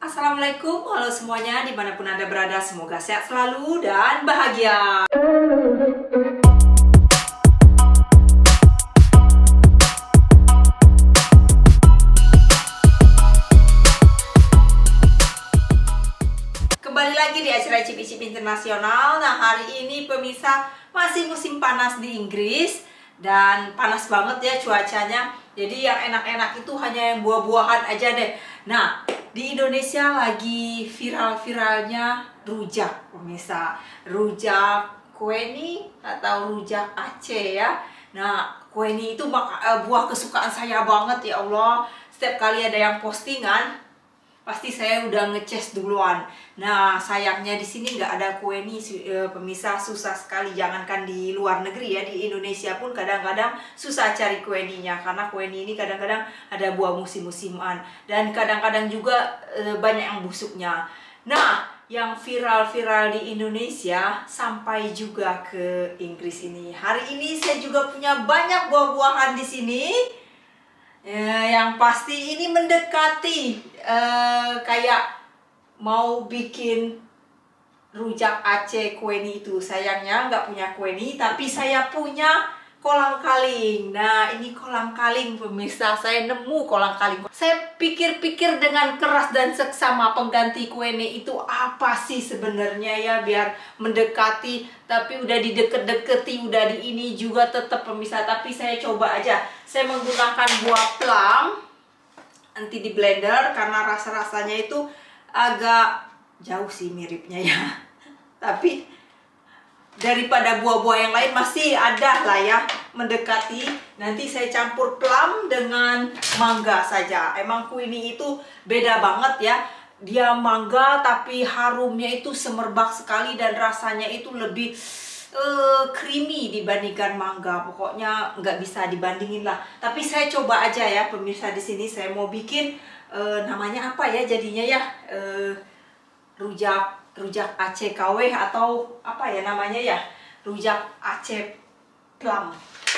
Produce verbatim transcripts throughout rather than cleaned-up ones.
Assalamualaikum, halo semuanya dimanapun Anda berada, semoga sehat selalu dan bahagia. Kembali lagi di acara Icip-Icip Internasional. Nah, hari ini pemirsa masih musim panas di Inggris dan panas banget ya cuacanya. Jadi yang enak-enak itu hanya yang buah-buahan aja deh. Nah, di Indonesia lagi viral-viralnya rujak, pemirsa. Rujak kueni atau rujak Aceh ya. Nah, kueni itu buah kesukaan saya banget ya Allah. Setiap kali ada yang postingan, pasti saya udah ngeces duluan. Nah, sayangnya di sini nggak ada kueni, pemirsa, susah sekali. Jangankan di luar negeri ya, di Indonesia pun kadang-kadang susah cari kueninya karena kueni ini kadang-kadang ada buah musim-musiman dan kadang-kadang juga e, banyak yang busuknya. Nah, yang viral-viral di Indonesia sampai juga ke Inggris ini. Hari ini saya juga punya banyak buah-buahan di sini. Ya, yang pasti ini mendekati uh, kayak mau bikin rujak Aceh kueni itu. Sayangnya nggak punya kueni, tapi saya punya kolang kaling. Nah, ini kolang kaling pemirsa, saya nemu kolang kaling. Saya pikir-pikir dengan keras dan seksama pengganti kueni itu apa sih sebenarnya ya, biar mendekati, tapi udah dideket-deketi, udah di ini juga tetap pemirsa. Tapi saya coba aja. Saya menggunakan buah plum, nanti di blender karena rasa-rasanya itu agak jauh sih miripnya ya. Tapi daripada buah-buah yang lain masih ada lah ya mendekati. Nanti saya campur plum dengan mangga saja. Emang kueni itu beda banget ya. Dia mangga tapi harumnya itu semerbak sekali dan rasanya itu lebih Uh, creamy dibandingkan mangga. Pokoknya nggak bisa dibandingin lah. Tapi saya coba aja ya pemirsa, di sini saya mau bikin uh, namanya apa ya jadinya ya, uh, rujak rujak Aceh K W atau apa ya namanya ya, rujak Aceh plum.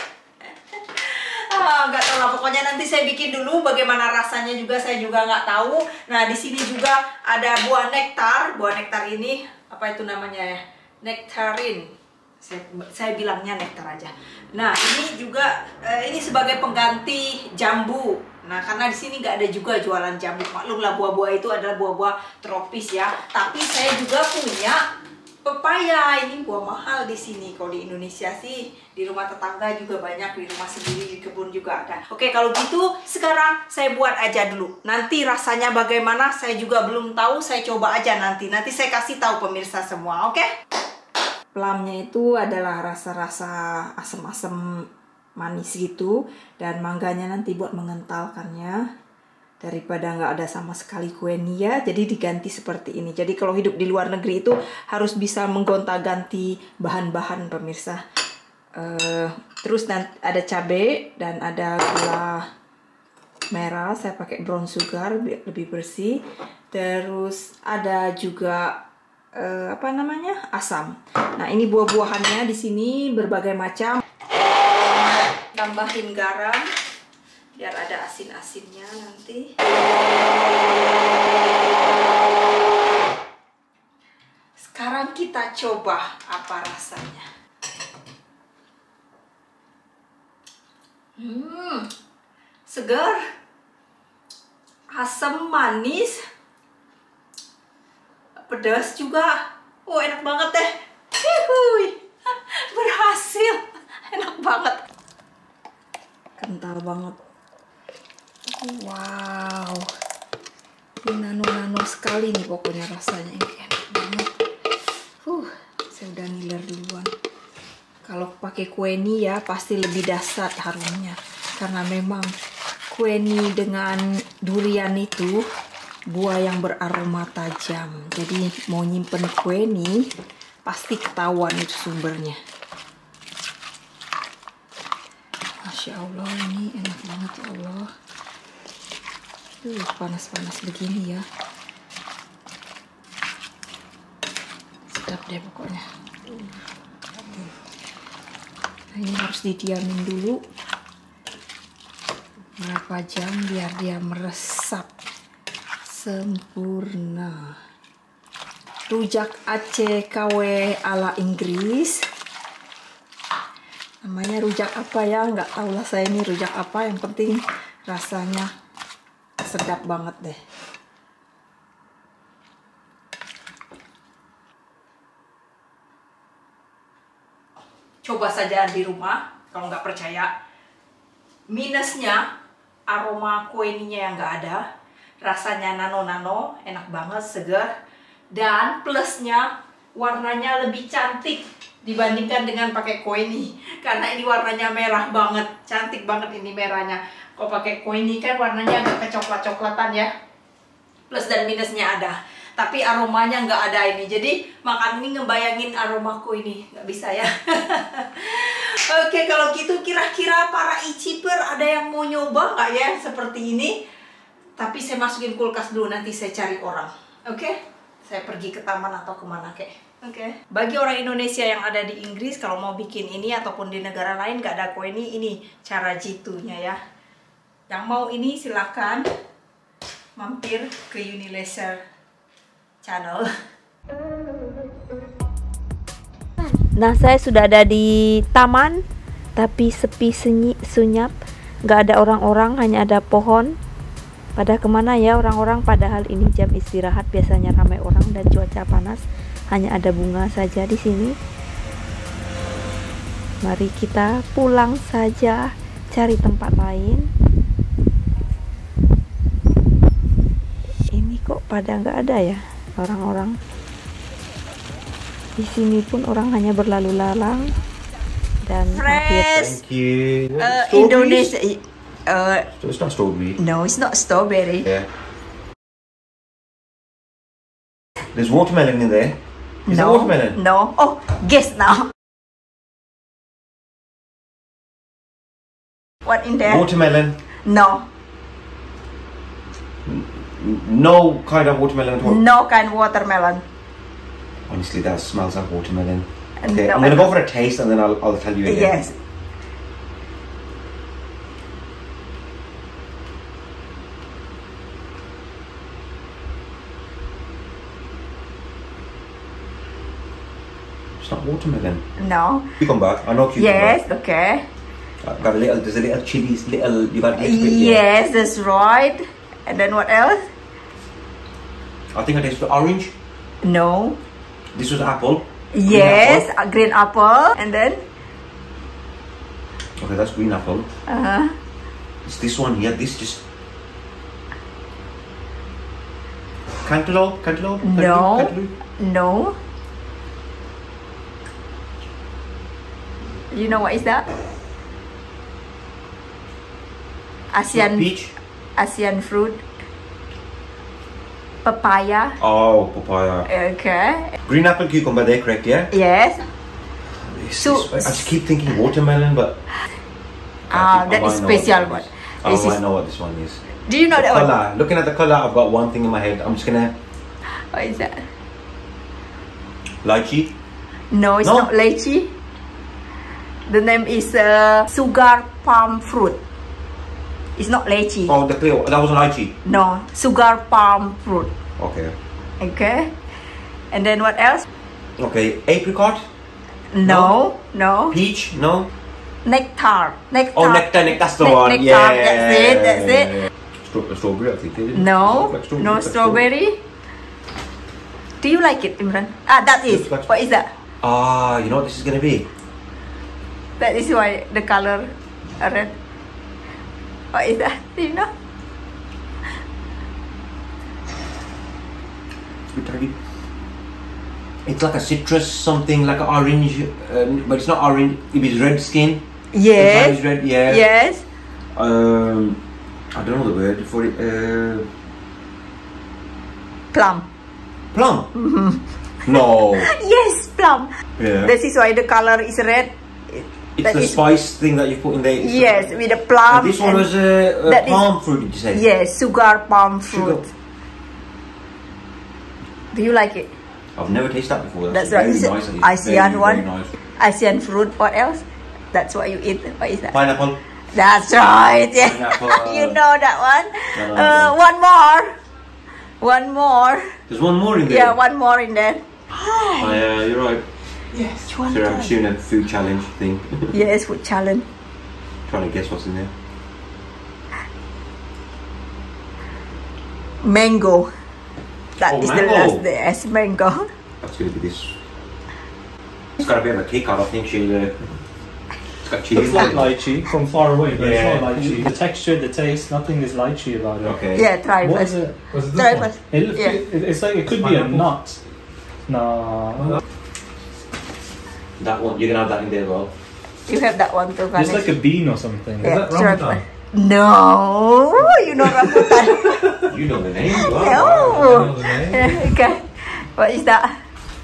Ah, nggak tahu lah, pokoknya nanti saya bikin dulu bagaimana rasanya juga saya juga nggak tahu. Nah, di sini juga ada buah nektar. Buah nektar ini apa itu namanya ya? Nektarin. Saya, saya bilangnya nektar aja. Nah, ini juga eh, ini sebagai pengganti jambu. Nah, karena di sini nggak ada juga jualan jambu. Maklumlah buah-buah itu adalah buah-buah tropis ya. Tapi saya juga punya pepaya. Ini buah mahal di sini. Kalau di Indonesia sih di rumah tetangga juga banyak, di rumah sendiri, di kebun juga ada. Oke, kalau gitu sekarang saya buat aja dulu. Nanti rasanya bagaimana saya juga belum tahu. Saya coba aja nanti. Nanti saya kasih tahu pemirsa semua. Oke? Plumnya itu adalah rasa-rasa asam-asam manis gitu, dan mangganya nanti buat mengentalkannya daripada nggak ada sama sekali kueni ya, jadi diganti seperti ini. Jadi kalau hidup di luar negeri itu harus bisa menggonta-ganti bahan-bahan pemirsa. Uh, terus nanti ada cabai dan ada gula merah, saya pakai brown sugar biar lebih bersih. Terus ada juga Uh, apa namanya, asam. Nah, ini buah-buahannya di sini berbagai macam. Tambahin garam biar ada asin-asinnya nanti. Sekarang kita coba apa rasanya. Hmm, segar, asam, manis, pedas juga. Oh, enak banget deh. Hihuy. Berhasil. Enak banget. Kental banget. Wow. Ini nano-nano sekali nih pokoknya rasanya. Ini enak banget. Huh, saya udah ngiler duluan. Kalau pakai kueni ya pasti lebih dahsyat harumnya. Karena memang kueni dengan durian itu buah yang beraroma tajam. Jadi mau nyimpen kueni pasti ketahuan itu sumbernya. Masya Allah, ini enak banget ya Allah. Uh, panas-panas begini ya. Sedap deh pokoknya. Nah, ini harus didiamin dulu berapa jam biar dia meresap sempurna. Rujak Aceh K W ala Inggris. Namanya rujak apa ya? Nggak tahu lah saya ini rujak apa. Yang penting rasanya sedap banget deh. Coba saja di rumah kalau nggak percaya. Minusnya aroma kuenya yang nggak ada, rasanya nano-nano, enak banget, segar. Dan plusnya warnanya lebih cantik dibandingkan dengan pakai kue ini, karena ini warnanya merah banget, cantik banget ini merahnya. Kalau pakai kue ini kan warnanya agak kecoklat-coklatan ya. Plus dan minusnya ada, tapi aromanya nggak ada ini. Jadi makan ini ngebayangin aroma kue ini nggak bisa ya. Oke, kalau gitu kira-kira para iciper ada yang mau nyoba nggak ya seperti ini? Tapi saya masukin kulkas dulu, nanti saya cari orang. Oke? Saya pergi ke taman atau kemana kek. Oke. Okay. Bagi orang Indonesia yang ada di Inggris, kalau mau bikin ini ataupun di negara lain gak ada kue ini, ini cara jitunya ya. Yang mau ini silakan mampir ke Unilever channel. Nah, saya sudah ada di taman, tapi sepi sunyi, sunyap, gak ada orang-orang, hanya ada pohon. Pada kemana ya orang-orang, padahal ini jam istirahat, biasanya ramai orang dan cuaca panas. Hanya ada bunga saja di sini. Mari kita pulang saja, cari tempat lain. Ini kok pada nggak ada ya orang-orang. Di sini pun orang hanya berlalu lalang dan Thank you. uh, Indonesia. Uh, So it's not strawberry. no, it's not strawberry. Yeah. There's watermelon in there. Is no, there watermelon? no. Oh, guess now. What in there? Watermelon. No, No kind of watermelon at all. no kind of watermelon. Honestly, that smells like watermelon. And Okay, no, I'm gonna go for a taste and then I'll, I'll tell you again. Yes. It's not watermelon. No. Cucumber. I know cucumber. Yes. Okay. I've got a little. There's a little chilies. Little. You got a little bit. Yes, that's right. And then what else? I think I tasted orange. No. This was apple. Green Yes, apple. a green apple. And then? Okay, that's green apple. Uh huh. It's this one here. This just. Cantaloupe. Cantaloupe. No. Cantaloupe. No. You know what is that? Asian Peach. Asian fruit. Papaya. Oh, papaya. Okay. Green apple, cucumber. They're correct, yeah. Yes. It's So- this- I just keep thinking watermelon, but. Ah, I that might is know what special that one. is. I This might is- know what this one is. Do you know The that one? color. Looking at the color, I've got one thing in my head. I'm just gonna. What is that? Lychee. No, it's No? not lychee. The name is uh, sugar palm fruit. It's not lychee. Oh, the clear. That was lychee. No, sugar palm fruit. Okay. Okay. And then what else? Okay. Apricot. No, no. Peach. No. Nectar. Nectar. Oh, nectar. Nectar. That's the Ne- one. nectar, Yeah. that's it, that's it. Stra- strawberry. I think. Didn't it? No, Looks like no Looks like strawberry. Do you like it, Imran? Ah, that is. Looks like- What is that? Ah, you know what this is gonna be? That is why the color red. What is that? Do you know? It's like a citrus, something like an orange, uh, but it's not orange. If it's red skin. Yes. It's red. Yeah. Yes. Um, I don't know the word for it. Uh, Plum. plum. No. Yes, plum. Yeah. This is why the color is red. It's that the is- spice thing that you put in there. It's Yes, the- with the plum. and this one and- was a, a that is- palm fruit. Did you say? Yes, sugar palm fruit. Sugar. Do you like it? I've never tasted that before. That's very right. It's nice. and it's ASEAN very, one. Very nice. Asian fruit. What else? That's what you eat. What is that? Pineapple. That's right. Yeah. Pineapple. You know that one. No, no, Uh, no. one more. One more. There's one more in there. Yeah, one more in there. Oh, yeah, you're right. Yes, So I'm doing a food challenge thing. Yes, food challenge. Trying to guess what's in there. Mango. That Oh, is the mango. last day. Yes, mango. That's gonna be this. It's got a bit of a kick out. I think she'll. Uh, it's got chili. It's like lychee from far away, but Yeah. it's not lychee. The texture, the taste, nothing is lychee about it. Okay. Yeah, try What first. is it? Was it this Try one? first. It, Yeah. it, it's like it could be a nut. No, That one. You can have that in there as well. You have that one too, it's Ganesh. like a bean or something. Yeah, that try rambutan? first. No, you know rambutan. You know the name. Wow. No. know the name. Okay. What is that?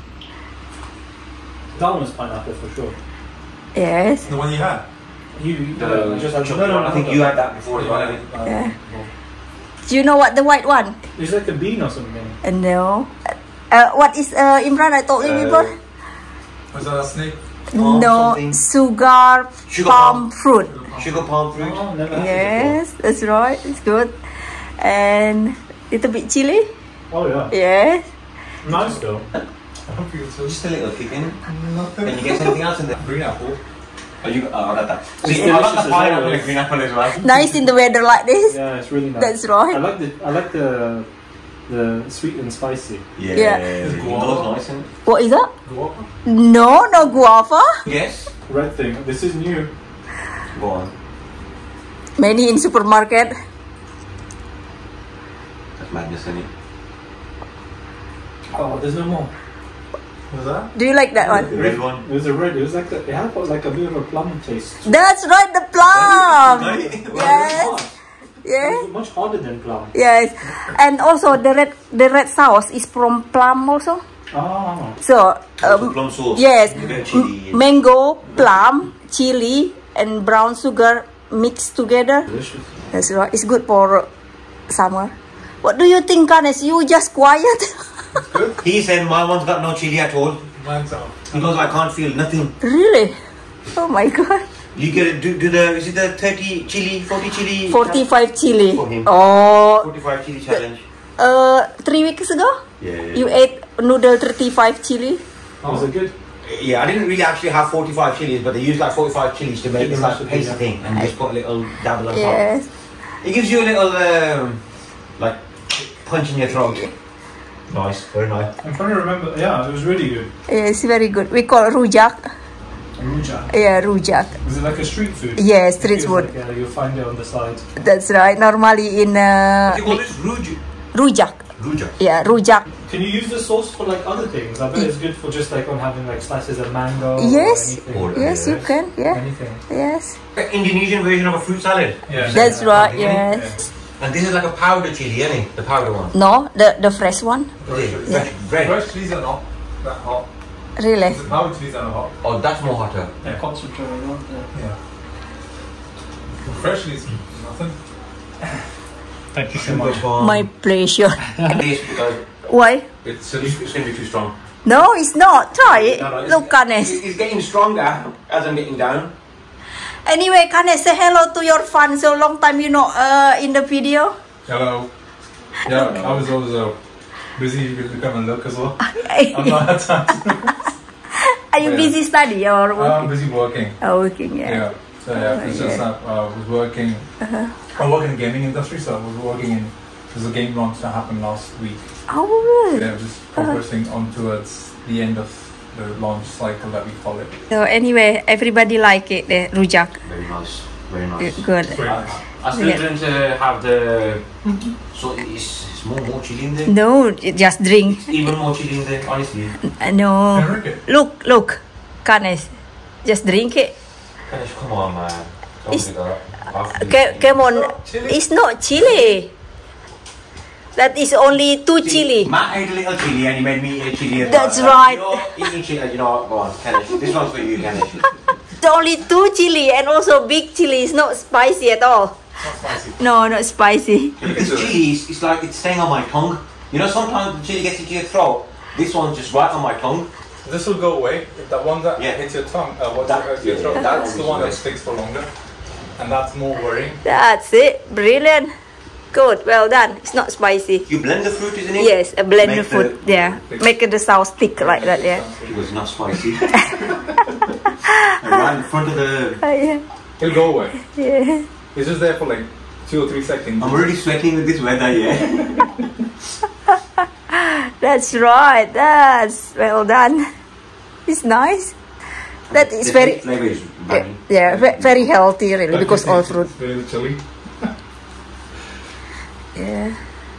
That one is pineapple for sure. Yes. The one you had? You, The uh, just had, chocolate one. I think you had that before as well. I think. Uh, Yeah. Do you know what the white one? It's like a bean or something. Uh, no. Uh, what is uh, Imran? I told you Uh, before. Was that a snake? palm No, something. sugar, Sugar palm palm. fruit. Sugar palm fruit. Oh, never had it Yes, that's right. It's good. And little bit chili. before. Oh yeah. Yes. Nice though. I don't think it's Just a little kick in. nothing. Can you guess anything else in there? Green apple. Oh, you got, oh, I got that. It's See, I got delicious the as pineapple well. and green apple as well. Nice in the weather like this. Yeah, it's really nice. That's right. I like the I like the the sweet and spicy. Yeah. Yeah. It was nice, isn't it? What is that? Guava. No, no guava. Yes. Red thing. This is new. Go on. Many in supermarket. That's madness, isn't it? Oh, there's no more. Was that? Do you like that one? The red one. It was a red. It was like a, it had like a bit of a plum taste. That's right, the plum. Right? Yes. Yes. It's much harder than plum. Yes. And also the red the red sauce is from plum also. Oh. So Also um, plum sauce. yes, You get m- chili. mango, plum, chili, and brown sugar mixed together. Delicious. That's right. It's good for summer. What do you think, Ganesh? You just quiet. He said my one's got no chili at all. Mine's out. He goes, I can't feel nothing. Really? Oh my god. You get it, do, do the, is it the thirty chili, forty chili? forty-five chili. For him. Oh, forty-five chili challenge. uh, three weeks ago, Yeah. you ate noodle thirty-five chili. Was it good? Yeah, I didn't really actually have forty-five chilies, but they use like forty-five chilies to make It's this like actually, pasty yeah. thing and just put a little dabble on top. Yes. It gives you a little, um, like, punch in your throat. Nice, very nice. I'm trying to remember. Yeah, it was really good. Yes, very good. We call it rujak. Rujak. Yeah, rujak. Is it like a street food? Yes, street It feels food. Like, yeah, you'll find it on the side. That's right. Normally in uh, You call this ruj? rujak. Ruja. Yeah, rujak. Can you use the sauce for like other things? I bet it's good for just like on having like slices of mango. Yes. Or anything. Or- Yes, you can. Yeah. Anything. Yes. Indonesian version of a fruit salad. Yeah. That's right. Yeah. Yes. And this is like a powder chili, isn't it? The powder one. No, the the fresh one. Is it? Yeah. Fresh, red. Fresh chilies are not that hot. Really. The powdered chilies are not hot. Oh, that's more hotter. Yeah, concentrate on that. Yeah. The fresh chilies, nothing. Thank you so much. My pleasure. Taste because Why? it's, it's going to be too strong. No, it's not. Try it. No, no, it's- Look, Ganesh. It's, it's getting stronger as I'm getting down. Anyway, Ganesh, say hello to your fans. So long time you know uh, in the video. Hello. Yeah, I was always uh, busy. You could come and look as well. I'm not had time. Are you Yeah. busy study or I'm working? busy working. Oh, working, yeah. Yeah. So yeah, it's just that uh, I was working. I work in the gaming industry, so I was working in. There's a game launch that happened last week. Oh, good. Yeah, just progressing on towards the end of the launch cycle that we call it. So anyway, everybody like it, the rujak. Very nice. Very Uh, nice. Good. Very nice. I still Yeah. didn't uh, have the. So it's, it's more, more chili in there. No, just drink. Even more chili in there, honestly. Uh, No. Can I drink it? Look, look, Ganesh. Just drink it. Gosh, come on, man. Don't It's- do that. After Ca- this- Come on. chili. It's not chili. That is only two See, chili. Matt ate a little chili and he made me eat chili as That's well. right. You're eating chili. You know what? Go on, Kanish. This one's for you, Kanish. It's only two chili and also big chili. It's not spicy at all. Not spicy. No, not spicy. This chili is it's like it's staying on my tongue. You know, sometimes the chili gets into your throat. This one's just right on my tongue. This will go away. If that one that Yeah. hits your tongue, uh, what's That- that, your yeah, throat, that that's the one one is that sticks for longer, and that's more worrying. That's it. Brilliant. Good, well done. It's not spicy. You blend the fruit, isn't it? Yes, a blend Make of food. the- Yeah, make the sauce thick like that. Yeah. It was not spicy. Right in front of the. Oh, yeah. He'll go away. Yeah. He's just there for like two or three seconds. I'm already sweating with this weather, yeah. That's right. That's well done. It's nice. That is The very. flavor is Yeah, banging. yeah, ve- very healthy really because all fruit. Very chilly. Yeah.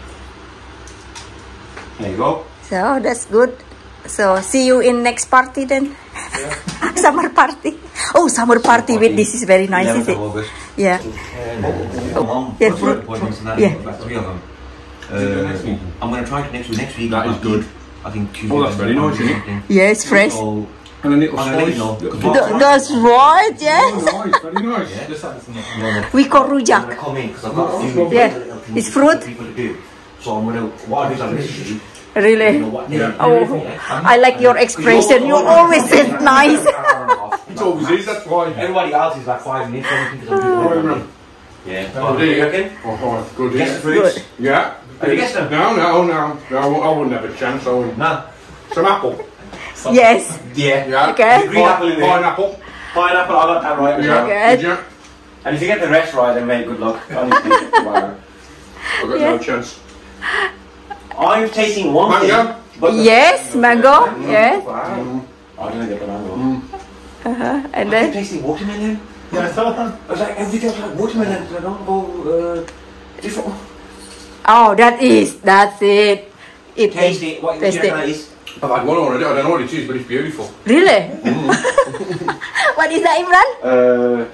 There you go. So that's good. So see you in next party then. Summer party. Oh, summer party with this is very nice, is eleventh it? of August. Yeah. Oh, Mom, Yeah, what's fruit. the appointments and that? Yeah. About three of them. Uh, I'm going to try it next week. Next week. That is I think- good. I think Tuesday. Oh, that's very nice, isn't it? something. Yeah, it's fresh. So, And a little I'm gonna let you know. spice. Th- that's right. Yes. Oh, nice, very nice. Yeah. Just add some. no, no. We call I'm going rujak. to come in because I've got a few. Yeah. few It's fruit. people to do. So I'm going to. What I do is I'll listen to you. Really. You know what they- Yeah. Oh, I like your expression. You always say nice. It's always is, that's why. Everybody else is like five minutes. Everything because I'm doing Right, Yeah. Oh, What do you reckon? Oh, oh, good. Guess Yeah. the fruits. Yeah. Have you guessed them? No, no, no. No, I wou- I wouldn't have a chance. I wouldn't. No. Some apple. Yes. Yeah. Yeah. Okay. Green apple in there. Pineapple. Pineapple. I got that right. Yeah. Okay. Did you? And if you get the rest right, then mate, good luck. Honestly. Wow. I've got Yeah. no chance. I'm tasting one Mango? thing. But the- Yes, mango. Yes. Wow. I didn't get the mango. Uh-huh. And I'm then tasting watermelon. Yeah, I thought that. I was like, everything was like watermelon. I don't know, uh, different. oh, that is that's it. It Taste it. What do you Taste reckon it. that is? I've had one already. I don't know what it is, but it's beautiful. Really? What is that, Imran? Uh,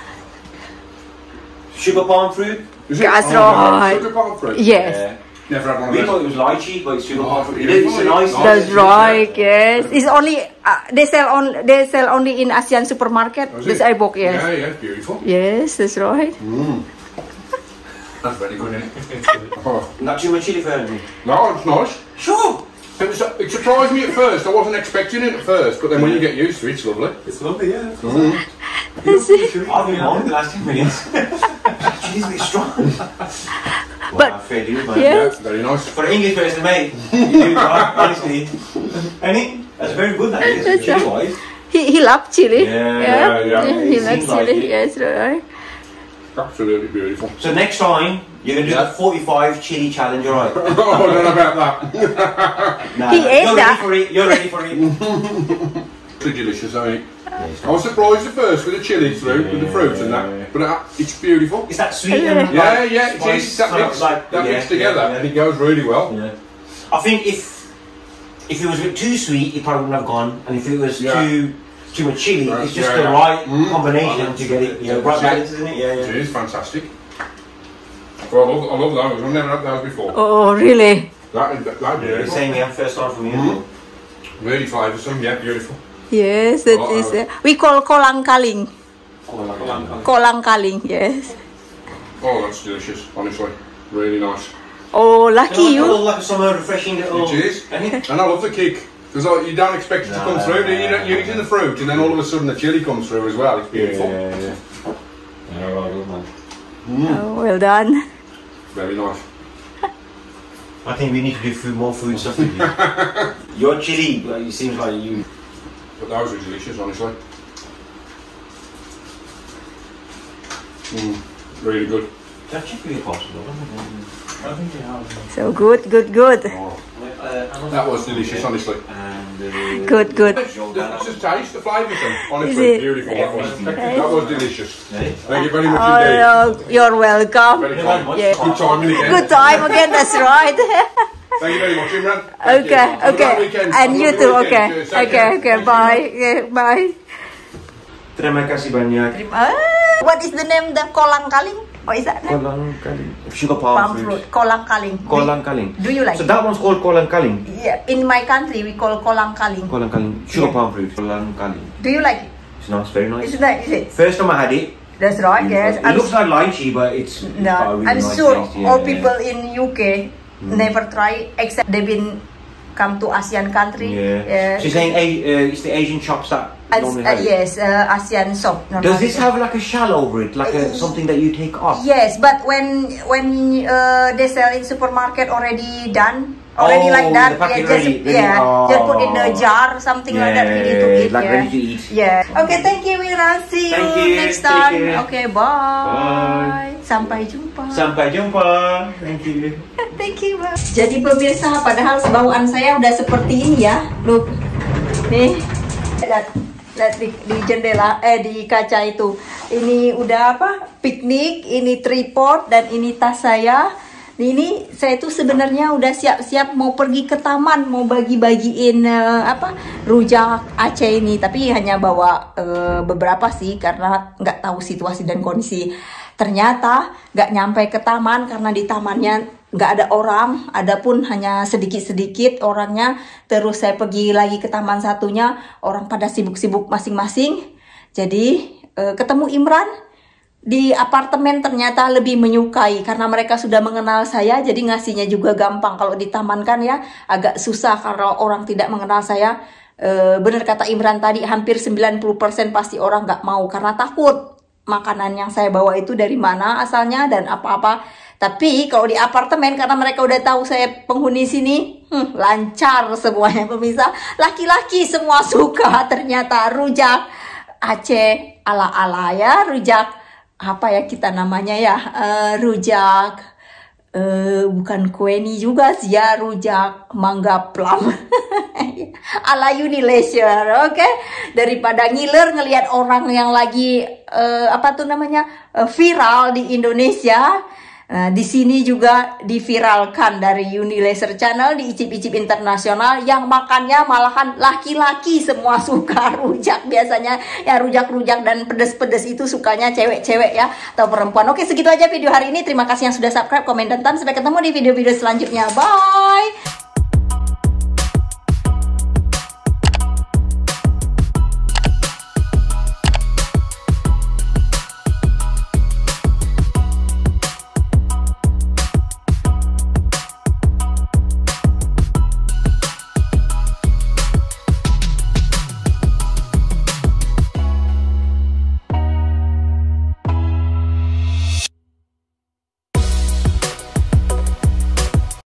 sugar palm fruit. Is That's Oh, no. right. Sugar palm fruit? Yes. Never had one We of thought those. it was lychee, but it's sugar Oh, palm fruit. yeah. It is, it's a nice. Nice. That's right. Yes. It's only uh, they sell on they sell only in Asian supermarket. Is This it? I book. Yeah, Yes. yeah, it's beautiful. Yes, that's right. Mm. That's very good, isn't it? Oh. Not too much chili for me. No, it's nice. Sure. It, was, it surprised me at first. I wasn't expecting it at first, but then when you get used to it, it's lovely. It's lovely, yeah. That's it. I've been on the last ten minutes. Chili's a bit strong. But- wow, fair deal, man. Yeah. Yeah, very nice. For an English person, mate, you do it right, honestly. And it, that's very good, that is, That's chili right. wise. He he loves chili. Yeah, yeah, yeah. He It loves seems like chili. it. Yes, right. Absolutely beautiful. So next time, you're going to do Yeah. the forty-five chili challenge, alright? Oh, I don't know about that. Nah, He nah, ate you're that. ready for it, you're ready for it. Pretty delicious, I mean. I was surprised at first with the chili through, with the fruit and that, but uh, it's beautiful. Is that sweet and Yeah, like, yeah, it spice, is. That kind of mix, like- that yeah, mix together, yeah, yeah. and it goes really well. Yeah. I think if if it was a bit too sweet, it probably wouldn't have gone. And if it was Yeah. too too much chili, Right, it's just yeah, the yeah. right Mm. combination to get it. You know, right balance, isn't it? Yeah, It yeah. is fantastic. Well, I love, I love those. I've never had those before. Oh, really? That is that, that The beautiful. same here, first time for me. Mm. Really flavoursome, yeah, beautiful. Yes, that Oh, is. uh, Uh, we call kolang kaling. Oh, Kolang kaling. Yes. Oh, that's delicious, honestly. Really nice. Oh, lucky you know, you. like a summer refreshing little. It is. Isn't it? And I love the kick. Because like, you don't expect it to come No, through, do you? You no, don't- You're eating the fruit, and then all of a sudden the chili comes through as well. It's beautiful. Yeah, yeah. Yeah, right, good man. Mm. Oh, well done. Very nice. I think we need to do food, more food stuff with you. Your chili, like, it seems like you. But those are delicious, honestly. Mm. Really good. Can I check with you possible? I think you have. So good, good, good. Oh, Uh, that was delicious, honestly. And, uh, Good, good. It's it's just taste, the flavours, and Is honestly, it? beautiful. That was, that was delicious. eh? Thank you very much Oh, indeed. no, you're welcome. Very kind. Yeah. Good timing again. Good time again. That's right. Thank you very much, Imran. Thank Okay, you. Have a okay. great weekend. And Have a you good too. weekend. Okay, Cheers. Take okay, care. okay. Thank you. Bye. Okay, bye. Terima kasih banyak. Ah, what is the name? The kolang kaling? What is that name? Kolang kaling. Sugar palm, Palm fruit. fruit. Kolang kaling. Kolang kaling. Do you like So it? that one's called kolang kaling. Yeah, in my country we call kolang kaling. Kolang kaling. Sugar Yeah. palm fruit. Kolang kaling. Do you like it? It's nice, very nice. Isn't that is it? First time I had it, That's right. Yes. it I'm, looks like lychee, but it's, it's got a no, really I'm nice sure taste, yeah, all yeah. people in U K never try except they've been come to ASEAN country. Yeah. Yeah. So you're saying A- uh, it's the Asian chops that As, normally uh, have it? yes, uh, ASEAN shop. Does this have like a shell over it, like a, something that you take off? Yes, but when when uh, they sell in supermarket already done, already Oh, like that, the packet yeah, just ready, ready. yeah, Oh. just put in the jar, something like that, ready to eat. like yeah. ready to eat. Yeah. Okay, thank you, Mira. See you, Thank you. next Take time. care. Okay, bye. Bye. Sampai jumpa. Sampai jumpa. Thank you. Thank you, bye. Jadi pemirsa, padahal bawaan saya udah seperti ini ya. Look, nih, lihat, lihat di, di jendela, eh di kaca itu. Ini udah apa? Piknik, ini tripod dan ini tas saya. Ini saya tuh sebenarnya udah siap-siap mau pergi ke taman, mau bagi-bagiin uh, apa rujak Aceh ini, tapi hanya bawa uh, beberapa sih karena nggak tahu situasi dan kondisi. Ternyata nggak nyampe ke taman karena di tamannya nggak ada orang, adapun hanya sedikit-sedikit orangnya. Terus saya pergi lagi ke taman satunya, orang pada sibuk-sibuk masing-masing. Jadi uh, ketemu Imran di apartemen ternyata lebih menyukai karena mereka sudah mengenal saya, jadi ngasihnya juga gampang. Kalau di taman kan ya agak susah karena orang tidak mengenal saya. E, bener kata Imran tadi, hampir sembilan puluh persen pasti orang nggak mau karena takut makanan yang saya bawa itu dari mana asalnya dan apa-apa. Tapi kalau di apartemen karena mereka udah tahu saya penghuni sini, hmm, lancar semuanya pemirsa. Laki-laki semua suka ternyata rujak Aceh ala-ala ya, rujak apa ya kita namanya ya, uh, rujak uh, bukan kueni juga sih ya, rujak mangga plum ala Unilever. Oke, okay? Daripada ngiler ngelihat orang yang lagi uh, apa tuh namanya uh, viral di Indonesia. Nah, di sini juga diviralkan dari Unilever Channel di Icip-Icip Internasional yang makannya malahan laki-laki semua suka rujak. Biasanya ya rujak-rujak dan pedes-pedes itu sukanya cewek-cewek ya atau perempuan. Oke, segitu aja video hari ini. Terima kasih yang sudah subscribe, komen, dan tonton. Sampai ketemu di video-video selanjutnya. Bye.